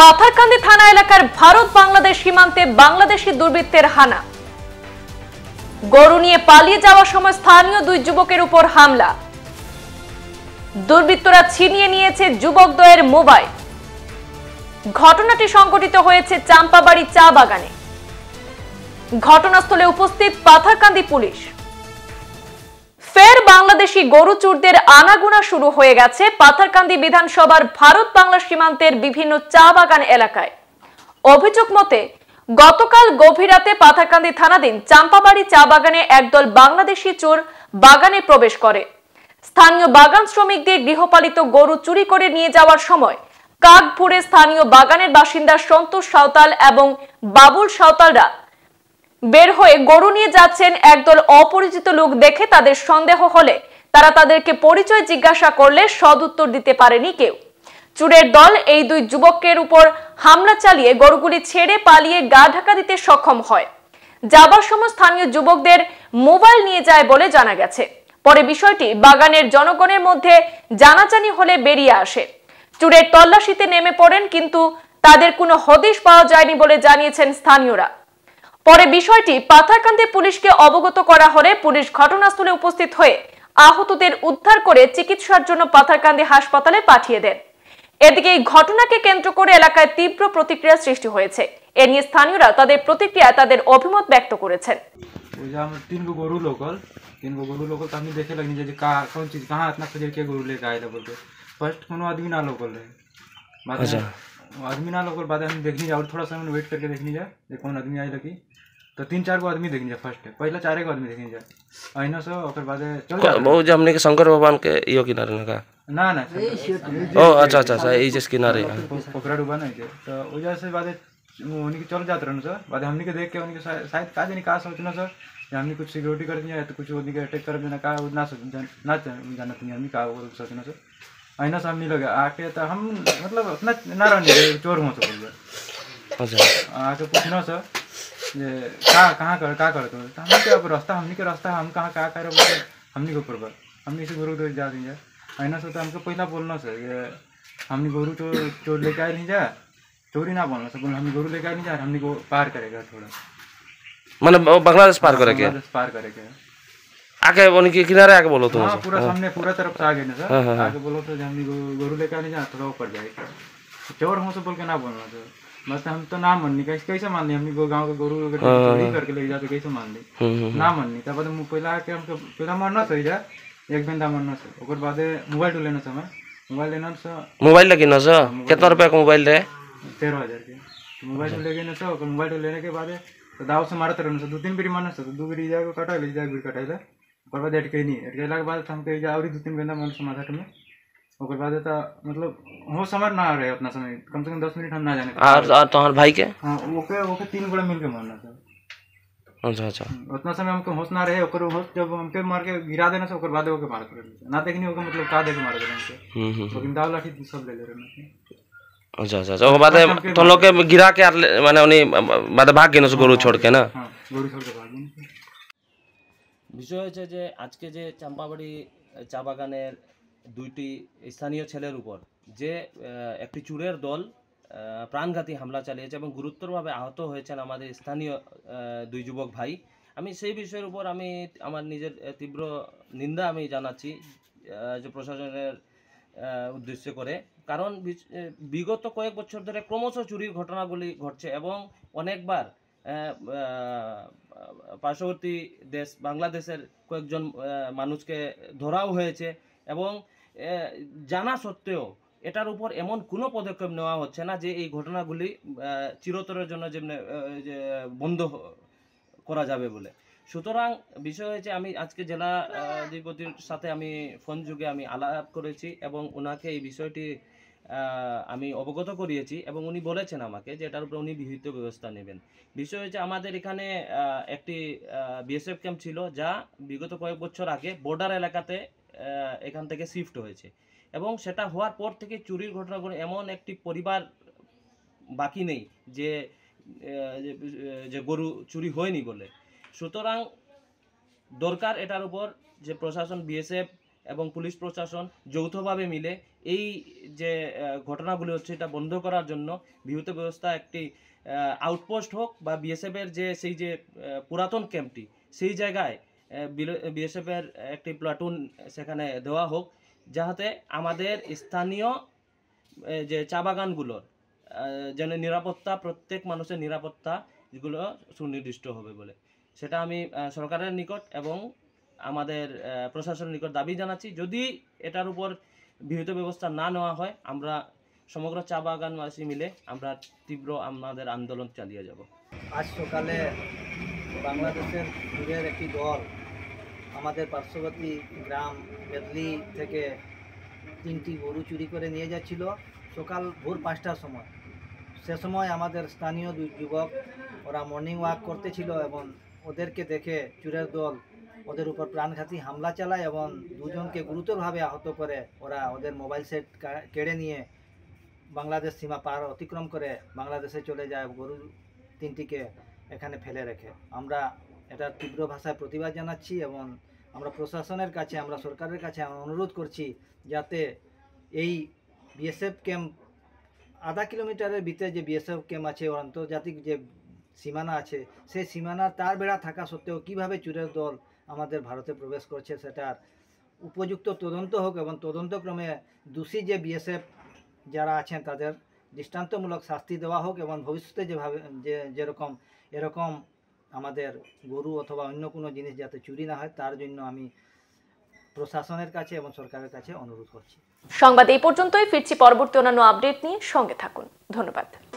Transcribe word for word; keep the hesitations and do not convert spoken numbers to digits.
পাথারকান্দি থানা এলাকার ভারত বাংলাদেশ সীমান্তে বাংলাদেশি দুর্বৃত্তের হানা। গরু নিয়ে পালিয়ে যাওয়ার সময় স্থানীয় দুই যুবকের উপর হামলা। দুর্বৃত্তরা ছিনিয়ে নিয়েছে যুবকদ্বয়ের মোবাইল। ঘটনাটি সংঘটিত হয়েছে চাম্পাবাড়ি চা বাগানে। ঘটনাস্থলে উপস্থিত পাথারকান্দি পুলিশ। ফের বাংলাদেশি গরু চোরদের আনাগোনা শুরু হয়ে গেছে পাথারকান্দি বিধানসভার ভারত বাংলা সীমান্তের বিভিন্ন চা বাগান এলাকায়। অভিযোগ মতে গতকাল গভীর রাতে পাথারকান্দি থানাধীন চাম্পাবাড়ি চা বাগানে একদল বাংলাদেশি চোর বাগানে প্রবেশ করে। স্থানীয় বাগান শ্রমিকদের গৃহপালিত গরু চুরি করে নিয়ে যাওয়ার সময় কাকভুরে স্থানীয় বাগানের বাসিন্দা সন্তোষ সাঁওতাল এবং বাবুল সাঁওতালরা বের হয়ে গরু নিয়ে যাচ্ছেন। একদল অপরিচিত লোক দেখে তাদের সন্দেহ হলে তারা তাদেরকে পরিচয় জিজ্ঞাসা করলে সদুত্তর দিতে পারেনি কেউ। চোরের দল এই দুই যুবকের উপর হামলা চালিয়ে গরুগুলি ছেড়ে পালিয়ে গা ঢাকা দিতে সক্ষম হয়। যাবার সময় স্থানীয় যুবকদের মোবাইল নিয়ে যায় বলে জানা গেছে। পরে বিষয়টি বাগানের জনগণের মধ্যে জানাজানি হলে বেরিয়ে আসে। চোরের তল্লাশিতে নেমে পড়েন, কিন্তু তাদের কোনো হদিশ পাওয়া যায়নি বলে জানিয়েছেন স্থানীয়রা। পরে বিষয়টি পাথারকান্দি পুলিশকে অবগত করা হলে পুলিশ ঘটনাস্থলে উপস্থিত হয়ে আহতদের উদ্ধার করে চিকিৎসার জন্য পাথারকান্দি হাসপাতালে পাঠিয়ে দেন। এদিকে এই ঘটনাকে কেন্দ্র করে এলাকায় তীব্র প্রতিক্রিয়া সৃষ্টি হয়েছে। এ নিয়ে স্থানীয়রা তাদের প্রতিক্রিয়ায় তাদের অভিমত ব্যক্ত করেছেন। तीन गो गोरू लोकल तीन गो गोरू लोकल तो हमने देखे लगी जे का कौन चीज कहाँ इतना खोजे के गोरू लेके आए थे बोलते फर्स्ट कोनो आदमी ना लोकल रहे। बाद में आदमी ना लोकल बाद हम देखनी जाए और थोड़ा सा वेट करके देखनी जाए जे कौन आदमी आए लगी तो तीन चार गो आदमी देखनी जाए। फर्स्ट पहला चारे गो आदमी देखनी जाए अहिना से ओकर बाद चल वो जो हमने के शंकर भगवान के यो किनारे ना का ना ना ओ अच्छा अच्छा अच्छा ई जिस किनारे पोखरा डूबा नहीं थे तो वजह से बाद उनके चल जाते रहने सर। बाद हमने के देख के उनके शायद का जानी का सोचना सर हमने कुछ सिक्योरिटी कर दिया तो कुछ उनके अटैक कर देना का ना ना जाना तुम्हें हमने का सोचना सर अहिना से हमने लगे आके तो हम मतलब अपना ना रहने चोर हुआ से बोल अच्छा आके पूछना सर ये का कहाँ कर का करते हो तो हमने क्या रास्ता हमने के रास्ता हम कहाँ क्या कर रहे हमने के ऊपर हमने इसे गुरु जा देंगे अहिना से तो हमको पहला बोलना सर ये हमने गुरु चोर चोर लेके आए नहीं जा चोरी ना बोलना सर बोल हमने गुरु लेके आए नहीं जा हमने को पार करेगा थोड़ा মানে বাংলাদেশ পার করে के बांग्लादेश पार करेगा आके उनके किनारे आके बोलो तुम हाँ पूरा सामने पूरा तरफ से आ गए ना सर आके बोलो तो हमने गुरु लेके आने जा थोड़ा ऊपर जाएगा चोर हो से बोल के ना बोलना सर बस हम तो ना माननी कैसे कैसे मान ली हमने गाँव के गोरू चोरी करके ले जाते कैसे मान ली ना माननी तब पहला आके हमको पहला मारना सही जा एक बंदा मारना सर ओकर बाद मोबाइल लेना समय मोबाइल लेना सर मोबाइल लगी ना सर कितना रुपया का मोबाइल रहे तेरह हजार के मोबाइल ले गए ना सर मोबाइल लेने के बाद तो दाव से मारते रहना सर दो तीन बेरी मारना सर दो बेरी जाके कटा ले जाके बेरी कटाइला ओकर बाद अटके नहीं अटकेला के बाद हम कहीं जा और दो तीन बंदा मन से माथा में ओकर बाद तो मतलब हो समझ ना रहे उतना समय कम से कम दस मिनट हम ना जाने और तुम्हारे भाई के हाँ ओके ओके तीन गोड़ा मिल के मारना सर अच्छा अच्छा उतना समय हमको होश ना रहे ओकर होश जब हमके मार के गिरा देना से ओकर बाद ओके मार कर ना देखनी ओके मतलब का दे के मार देना हमके लेकिन दाव लाठी सब ले ले रहे अच्छा अच्छा अच्छा बाद तुम लोग के गिरा के माने उन्हीं बाद भाग गए ना गरु छोड़ के ना हाँ गरु छोड़ के भाग गए। বিষয় হচ্ছে যে আজকে যে চাম্পাবাড়ি চা বাগানের দুইটি স্থানীয় ছেলের উপর যে একটি চোরের দল প্রাণঘাতী হামলা চালিয়েছে এবং গুরুতরভাবে আহত হয়েছেন আমাদের স্থানীয় দুই যুবক ভাই। আমি সেই বিষয়ের উপর আমি আমার নিজের তীব্র নিন্দা আমি জানাচ্ছি যে প্রশাসনের উদ্দেশ্য করে, কারণ বিগত কয়েক বছর ধরে ক্রমশ চুরির ঘটনাগুলি ঘটছে এবং অনেকবার পার্শ্ববর্তী দেশ বাংলাদেশের কয়েকজন মানুষকে ধরাও হয়েছে এবং জানা সত্ত্বেও এটার উপর এমন কোনো পদক্ষেপ নেওয়া হচ্ছে না যে এই ঘটনাগুলি চিরতরের জন্য যেমনি বন্ধ করা যাবে বলে। সুতরাং বিষয় হয়েছে আমি আজকে জেলা অধিপতির সাথে আমি ফোন যুগে আমি আলাপ করেছি এবং ওনাকে এই বিষয়টি আমি অবগত করিয়েছি এবং উনি বলেছেন আমাকে যে এটার উপর উনি বিহিত ব্যবস্থা নেবেন। বিষয় হচ্ছে আমাদের এখানে একটি বিএসএফ ক্যাম্প ছিল যা বিগত কয়েক বছর আগে বর্ডার এলাকাতে এখান থেকে শিফট হয়েছে এবং সেটা হওয়ার পর থেকে চুরির ঘটনাগুলো এমন একটি পরিবার বাকি নেই যে যে গরু চুরি হয়নি বলে। সুতরাং দরকার এটার উপর যে প্রশাসন বিএসএফ এবং পুলিশ প্রশাসন যৌথভাবে মিলে এই যে আহ, ঘটনাগুলি হচ্ছে এটা বন্ধ করার জন্য বিহুত ব্যবস্থা একটি আউটপোস্ট হোক বা বিএসএফ এর যে সেই যে আহ, পুরাতন ক্যাম্পটি সেই জায়গায় বিএসএফ এর একটি প্লাটুন সেখানে দেওয়া হোক, যাতে আমাদের স্থানীয় আহ, যে চা বাগানগুলোর আহ, যেন নিরাপত্তা, প্রত্যেক মানুষের নিরাপত্তা যেগুলো সুনির্দিষ্ট হবে বলে সেটা আমি আহ, সরকারের নিকট এবং আমাদের আহ, প্রশাসনের নিকট দাবি জানাচ্ছি। যদি এটার উপর বিহিত ব্যবস্থা না নেওয়া হয় আমরা সমগ্র চা বাগানবাসী মিলে আমরা তীব্র আমাদের আন্দোলন চালিয়ে যাব। আজ সকালে বাংলাদেশের দূরের একটি দল আমাদের পার্শ্ববর্তী গ্রাম বেদলি থেকে তিনটি গরু চুরি করে নিয়ে যাচ্ছিল সকাল ভোর পাঁচটার সময়। সে সময় আমাদের স্থানীয় দুই যুবক ওরা মর্নিং ওয়াক করতেছিল এবং ওদেরকে দেখে চুরের দল ওদের উপর প্রাণঘাতী হামলা চালায় এবং দুজনকে গুরুতরভাবে আহত করে ওরা ওদের মোবাইল সেট কেড়ে নিয়ে বাংলাদেশ সীমা পার অতিক্রম করে বাংলাদেশে চলে যায়, গরু তিনটিকে এখানে ফেলে রেখে। আমরা এটার তীব্র ভাষায় প্রতিবাদ জানাচ্ছি এবং আমরা প্রশাসনের কাছে, আমরা সরকারের কাছে অনুরোধ করছি যাতে এই বিএসএফ ক্যাম্প আধা কিলোমিটারের ভিতরে যে বিএসএফ ক্যাম্প আছে, ও আন্তর্জাতিক যে সীমানা আছে, সেই সীমানার তার বেড়া থাকা সত্ত্বেও কিভাবে চুরের দল আমাদের ভারতে প্রবেশ করছে সেটার উপযুক্ত তদন্ত হোক এবং তদন্তক্রমে দোষী যে বিএসএফ যারা আছেন তাদের দৃষ্টান্তমূলক শাস্তি দেওয়া হোক এবং ভবিষ্যতে যেভাবে যে যেরকম এরকম আমাদের গরু অথবা অন্য কোনো জিনিস যাতে চুরি না হয় তার জন্য আমি প্রশাসনের কাছে এবং সরকারের কাছে অনুরোধ করছি। সংবাদ এই পর্যন্তই, ফিরছি পরবর্তী অন্যান্য আপডেট নিয়ে, সঙ্গে থাকুন। ধন্যবাদ।